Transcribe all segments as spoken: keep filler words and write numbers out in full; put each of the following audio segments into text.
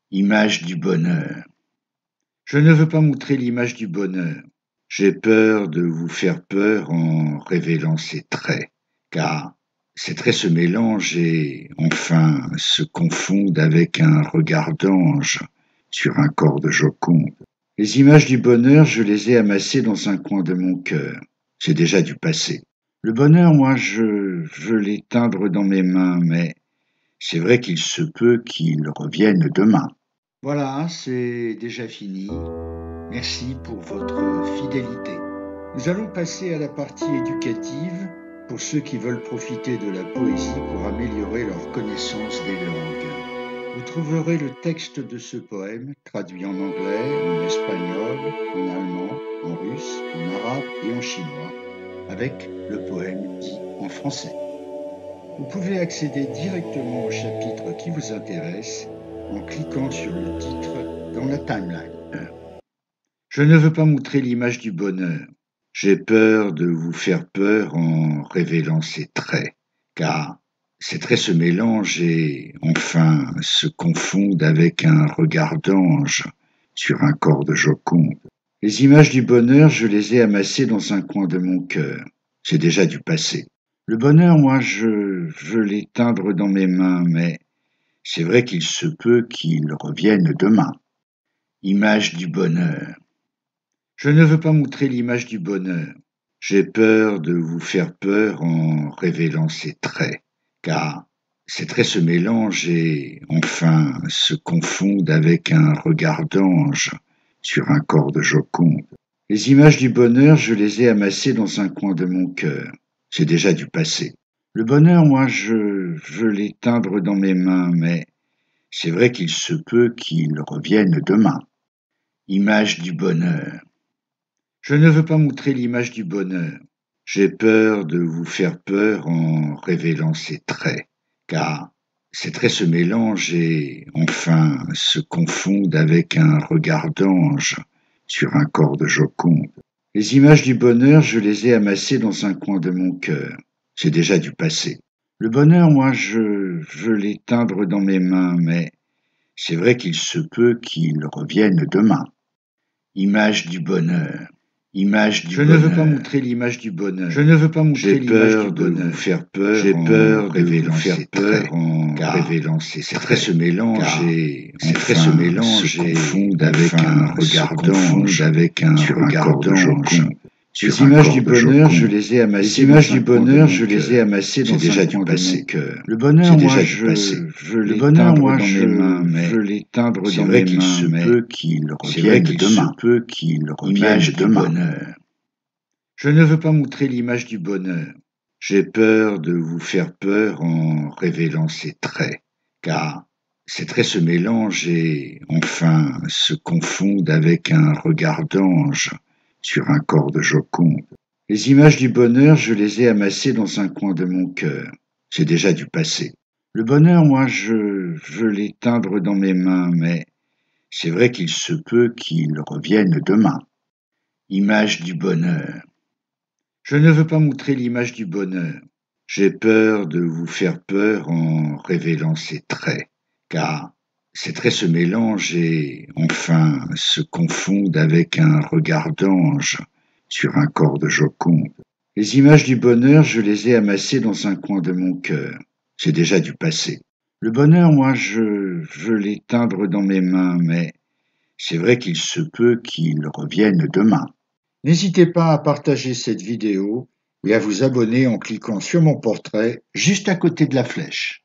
Image du bonheur. Je ne veux pas montrer l'image du bonheur. J'ai peur de vous faire peur en révélant ses traits, car ces traits se mélangent et, enfin, se confondent avec un regard d'ange sur un corps de Joconde. Les images du bonheur, je les ai amassées dans un coin de mon cœur. C'est déjà du passé. Le bonheur, moi, je veux l'éteindre dans mes mains, mais c'est vrai qu'il se peut qu'il revienne demain. Voilà, c'est déjà fini. Merci pour votre fidélité. Nous allons passer à la partie éducative pour ceux qui veulent profiter de la poésie pour améliorer leur connaissance des langues. Vous trouverez le texte de ce poème traduit en anglais, en espagnol, en allemand, en russe, en arabe et en chinois, avec le poème dit en français. Vous pouvez accéder directement au chapitre qui vous intéresse en cliquant sur le titre dans la timeline. Je ne veux pas montrer l'image du bonheur. J'ai peur de vous faire peur en révélant ses traits, car ces traits se mélangent et, enfin, se confondent avec un regard d'ange sur un corps de Joconde. Les images du bonheur, je les ai amassées dans un coin de mon cœur. C'est déjà du passé. Le bonheur, moi, je veux l'éteindre dans mes mains, mais c'est vrai qu'il se peut qu'il revienne demain. Image du bonheur. Je ne veux pas montrer l'image du bonheur. J'ai peur de vous faire peur en révélant ses traits, car ces traits se mélangent et, enfin, se confondent avec un regard d'ange sur un corps de Joconde. Les images du bonheur, je les ai amassées dans un coin de mon cœur. C'est déjà du passé. Le bonheur, moi, je veux l'éteindre dans mes mains, mais c'est vrai qu'il se peut qu'il revienne demain. Image du bonheur. Je ne veux pas montrer l'image du bonheur. J'ai peur de vous faire peur en révélant ses traits, car ces traits se mélangent et, enfin, se confondent avec un regard d'ange sur un corps de Joconde. Les images du bonheur, je les ai amassées dans un coin de mon cœur. C'est déjà du passé. Le bonheur, moi, je veux l'éteindre dans mes mains, mais c'est vrai qu'il se peut qu'il revienne demain. Image du bonheur. Image du Je bonheur. ne veux pas montrer l'image du bonheur. Je ne veux pas montrer J'ai l'image peur du de bonheur. vous faire peur J'ai en peur de révélant vous faire ses peur traits, en car révélant ses ces traits. traits se mélangent Car et, ces traits enfin, se mélangent se et, confondent avec enfin, un se regard confondent d'ange avec un sur un regard corps de d'ange. Joconde. Les Sur un images corps du de bonheur, je Joconde. les ai amassées Les images dans un du coin de bonheur, mon je les ai cœur. amassées C'est dans déjà un du coin de passé. mon cœur. Le bonheur, C'est moi, déjà du je passé. veux Le bonheur, l'éteindre moi, dans je mes mains, mais veux l'éteindre c'est dans vrai mes qu'il mains, se mais peut qu'il c'est vrai revienne qu'il demain. se peut qu'il revienne Image du demain. bonheur. Je ne veux pas montrer l'image du bonheur. J'ai peur de vous faire peur en révélant ses traits, car ces traits se mélangent et, enfin, se confondent avec un regard d'ange sur un corps de Joconde. Les images du bonheur, je les ai amassées dans un coin de mon cœur. C'est déjà du passé. Le bonheur, moi, je veux l'éteindre dans mes mains, mais c'est vrai qu'il se peut qu'il revienne demain. Image du bonheur. Je ne veux pas montrer l'image du bonheur. J'ai peur de vous faire peur en révélant ses traits, car ces traits se mélangent et, enfin, se confondent avec un regard d'ange sur un corps de Joconde. Les images du bonheur, je les ai amassées dans un coin de mon cœur. C'est déjà du passé. Le bonheur, moi, je veux l'éteindre dans mes mains, mais c'est vrai qu'il se peut qu'il revienne demain. N'hésitez pas à partager cette vidéo et à vous abonner en cliquant sur mon portrait juste à côté de la flèche.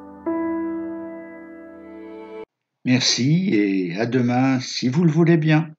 Merci et à demain si vous le voulez bien.